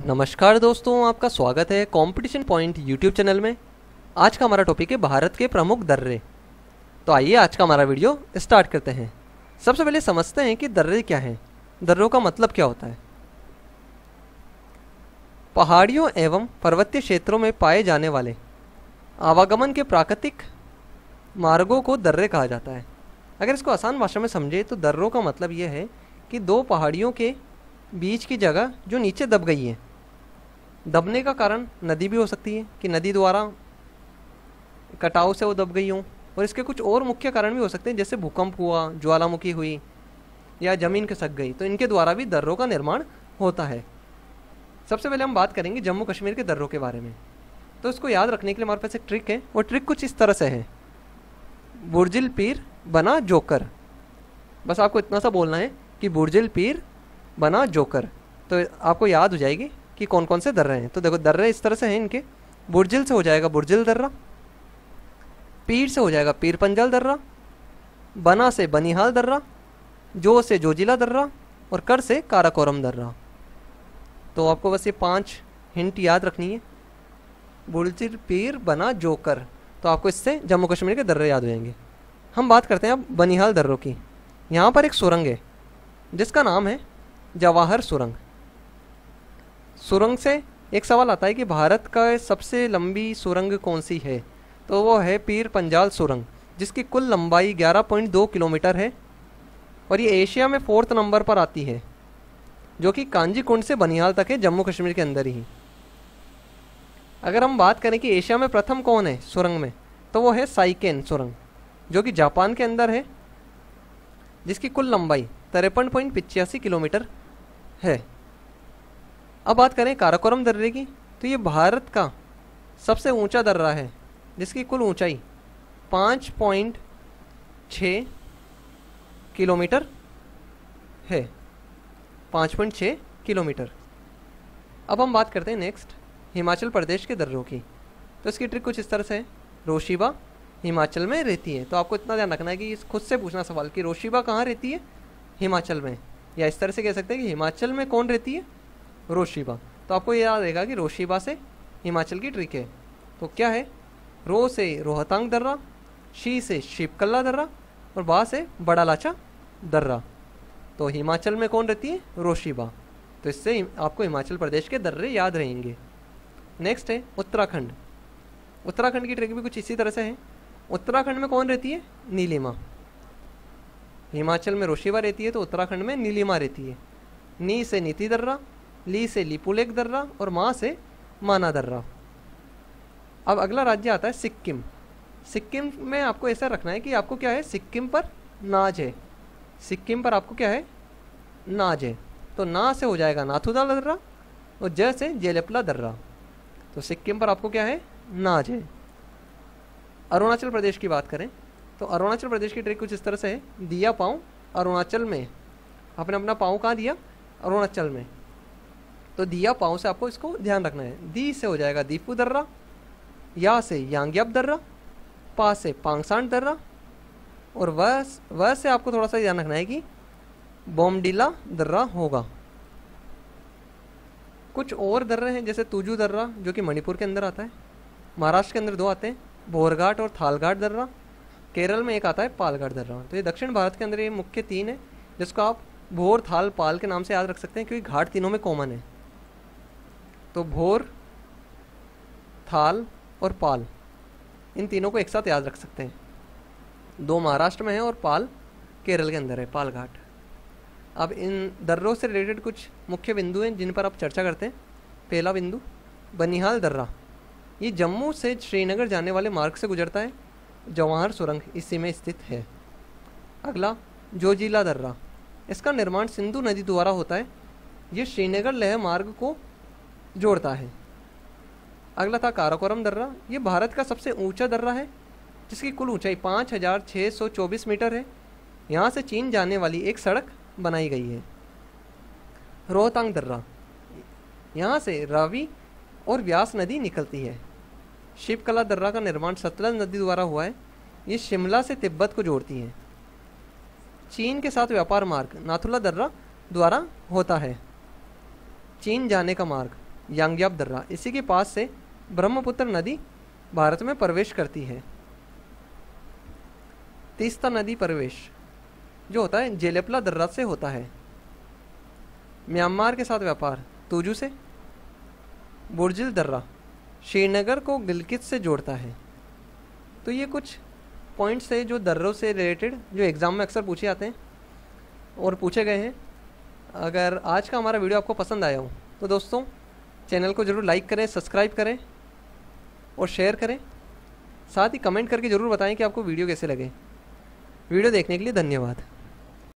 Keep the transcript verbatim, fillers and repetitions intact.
नमस्कार दोस्तों, आपका स्वागत है कंपटीशन पॉइंट यूट्यूब चैनल में। आज का हमारा टॉपिक है भारत के प्रमुख दर्रे। तो आइए आज का हमारा वीडियो स्टार्ट करते हैं। सबसे पहले समझते हैं कि दर्रे क्या हैं, दर्रों का मतलब क्या होता है। पहाड़ियों एवं पर्वतीय क्षेत्रों में पाए जाने वाले आवागमन के प्राकृतिक मार्गों को दर्रे कहा जाता है। अगर इसको आसान भाषा में समझे तो दर्रों का मतलब यह है कि दो पहाड़ियों के बीच की जगह जो नीचे दब गई है। दबने का कारण नदी भी हो सकती है कि नदी द्वारा कटाव से वो दब गई हों, और इसके कुछ और मुख्य कारण भी हो सकते हैं, जैसे भूकंप हुआ, ज्वालामुखी हुई या ज़मीन खिसक गई, तो इनके द्वारा भी दर्रों का निर्माण होता है। सबसे पहले हम बात करेंगे जम्मू कश्मीर के दर्रों के बारे में। तो इसको याद रखने के लिए हमारे पास एक ट्रिक है, वो ट्रिक कुछ इस तरह से है। बुर्जिल पीर बना जोकर। बस आपको इतना सा बोलना है कि बुर्जिल पीर बना जोकर, तो आपको याद हो जाएगी कि कौन कौन से दर्रे हैं। तो देखो दर्रे इस तरह से हैं इनके। बुर्जिल से हो जाएगा बुर्जिल दर्रा, पीर से हो जाएगा पीर पंजाल दर्रा, बना से बनिहाल दर्रा, जो से जोजिला दर्रा, और कर से काराकोरम दर्रा। तो आपको बस ये पांच हिंट याद रखनी है। बुर्जिल पीर बना जोकर, तो आपको इससे जम्मू कश्मीर के दर्रे याद हो जाएंगे। हम बात करते हैं अब बनिहाल दर्रों की। यहाँ पर एक सुरंग है जिसका नाम है जवाहर सुरंग। सुरंग से एक सवाल आता है कि भारत का सबसे लंबी सुरंग कौन सी है, तो वो है पीर पंजाल सुरंग, जिसकी कुल लंबाई ग्यारह पॉइंट दो किलोमीटर है, और ये एशिया में फोर्थ नंबर पर आती है, जो कि कांजी कुंड से बनिहाल तक है, जम्मू कश्मीर के अंदर ही। अगर हम बात करें कि एशिया में प्रथम कौन है सुरंग में, तो वो है साइकेन सुरंग, जो कि जापान के अंदर है, जिसकी कुल लंबाई तिरपन पॉइंट पिचासी किलोमीटर है। अब बात करें काराकोरम दर्रे की, तो ये भारत का सबसे ऊंचा दर्रा है, जिसकी कुल ऊंचाई पाँच पॉइंट छः किलोमीटर है। पाँच पॉइंट छः किलोमीटर। अब हम बात करते हैं नेक्स्ट हिमाचल प्रदेश के दर्रों की। तो इसकी ट्रिक कुछ इस तरह से है। रोशिबा हिमाचल में रहती है, तो आपको इतना ध्यान रखना है कि खुद से पूछना सवाल कि रोशिबा कहाँ रहती है, हिमाचल में, या इस तरह से कह सकते हैं कि हिमाचल में कौन रहती है, रोशिबा। तो आपको ये याद रहेगा कि रोशिबा से हिमाचल की ट्रिक है। तो क्या है, रो से रोहतांग दर्रा, शी से शिपकल्ला दर्रा, और बा से बड़ा लाचा दर्रा। तो हिमाचल में कौन रहती है, रोशिबा। तो इससे आपको हिमाचल प्रदेश के दर्रे याद रहेंगे। नेक्स्ट है उत्तराखंड। उत्तराखंड की ट्रिक भी कुछ इसी तरह से है। उत्तराखंड में कौन रहती है, नीलिमा। हिमाचल में रोशिबा रहती है, तो उत्तराखंड में नीलिमा रहती है। नी से नीति दर्रा, ली से लिपुलेख दर्रा, और माँ से माना दर्रा। अब अगला राज्य आता है सिक्किम। सिक्किम में आपको ऐसा रखना है कि आपको क्या है, सिक्किम पर नाज है। सिक्किम पर आपको क्या है, नाज है। तो ना से हो जाएगा नाथुला दर्रा, और ज से जेलेपला दर्रा। तो सिक्किम पर आपको क्या है, नाज है। अरुणाचल प्रदेश की बात करें तो अरुणाचल प्रदेश की ट्रिक कुछ इस तरह से है। दिया पाँव अरुणाचल में, आपने अपना पाँव कहाँ दिया, अरुणाचल में। तो दिया पाँव से आपको इसको ध्यान रखना है। दी से हो जाएगा दीपू दर्रा, या से यांग्याप दर्रा, पा से पांगसांड दर्रा, और वह वह से आपको थोड़ा सा ध्यान रखना है कि बोमडिला दर्रा होगा। कुछ और दर्रे हैं जैसे तुजू दर्रा, जो कि मणिपुर के अंदर आता है। महाराष्ट्र के अंदर दो आते हैं, बोरघाट और थालघाट दर्रा। केरल में एक आता है पालघाट दर्रा। तो ये दक्षिण भारत के अंदर ये मुख्य तीन है, जिसको आप भोर थाल पाल के नाम से याद रख सकते हैं, क्योंकि घाट तीनों में कॉमन है। तो भोर, थाल और पाल, इन तीनों को एक साथ याद रख सकते हैं। दो महाराष्ट्र में है और पाल केरल के अंदर है, पाल घाट। अब इन दर्रों से रिलेटेड कुछ मुख्य बिंदु हैं जिन पर आप चर्चा करते हैं। पहला बिंदु बनिहाल दर्रा, ये जम्मू से श्रीनगर जाने वाले मार्ग से गुजरता है। जवाहर सुरंग इसी में स्थित है। अगला जोजिला दर्रा, इसका निर्माण सिंधु नदी द्वारा होता है। ये श्रीनगर लेह मार्ग को जोड़ता है। अगला था काराकोरम दर्रा, ये भारत का सबसे ऊंचा दर्रा है, जिसकी कुल ऊंचाई पाँच हजार छः सौ चौबीस मीटर है। यहाँ से चीन जाने वाली एक सड़क बनाई गई है। रोहतांग दर्रा, यहाँ से रावी और व्यास नदी निकलती है। शिवकला दर्रा का निर्माण सतलज नदी द्वारा हुआ है। ये शिमला से तिब्बत को जोड़ती है। चीन के साथ व्यापार मार्ग नाथुला दर्रा द्वारा होता है। चीन जाने का मार्ग यांग्याप दर्रा, इसी के पास से ब्रह्मपुत्र नदी भारत में प्रवेश करती है। तीस्ता नदी प्रवेश जो होता है जेलेपला दर्रा से होता है। म्यांमार के साथ व्यापार तूजू से। बुर्जिल दर्रा श्रीनगर को गिलगित से जोड़ता है। तो ये कुछ पॉइंट्स है जो दर्रों से रिलेटेड जो एग्ज़ाम में अक्सर पूछे जाते हैं और पूछे गए हैं। अगर आज का हमारा वीडियो आपको पसंद आया हो तो दोस्तों चैनल को ज़रूर लाइक करें, सब्सक्राइब करें और शेयर करें। साथ ही कमेंट करके ज़रूर बताएं कि आपको वीडियो कैसे लगे। वीडियो देखने के लिए धन्यवाद।